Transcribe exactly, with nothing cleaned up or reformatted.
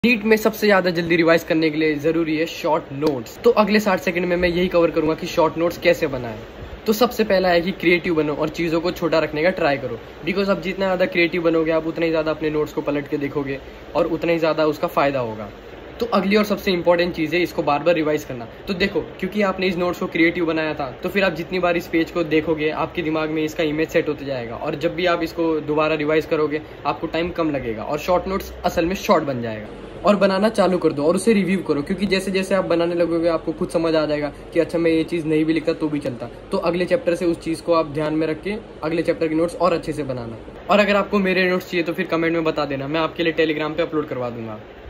NEET में सबसे ज्यादा जल्दी रिवाइज करने के लिए जरूरी है शॉर्ट नोट्स। तो अगले साठ सेकंड में मैं यही कवर करूंगा कि शॉर्ट नोट्स कैसे बनाएं। तो सबसे पहला है कि क्रिएटिव बनो और चीज़ों को छोटा रखने का ट्राई करो। बिकॉज आप जितना ज़्यादा क्रिएटिव बनोगे आप उतना ही ज़्यादा अपने नोट्स को पलट के देखोगे और उतना ही ज़्यादा उसका फ़ायदा होगा। तो अगली और सबसे इंपॉर्टेंट चीज़ है इसको बार बार रिवाइज करना। तो देखो, क्योंकि आपने इस नोट्स को क्रिएटिव बनाया था तो फिर आप जितनी बार इस पेज को देखोगे आपके दिमाग में इसका इमेज सेट होता जाएगा और जब भी आप इसको दोबारा रिवाइज करोगे आपको टाइम कम लगेगा और शॉर्ट नोट्स असल में शॉर्ट बन जाएगा। और बनाना चालू कर दो और उसे रिव्यू करो, क्योंकि जैसे जैसे आप बनाने लगोगे आपको खुद समझ आ जाएगा कि अच्छा मैं ये चीज़ नहीं भी लिखता तो भी चलता। तो अगले चैप्टर से उस चीज़ को आप ध्यान में रख के अगले चैप्टर के नोट्स और अच्छे से बनाना। और अगर आपको मेरे नोट्स चाहिए तो फिर कमेंट में बता देना, मैं आपके लिए टेलीग्राम पे अपलोड करवा दूंगा।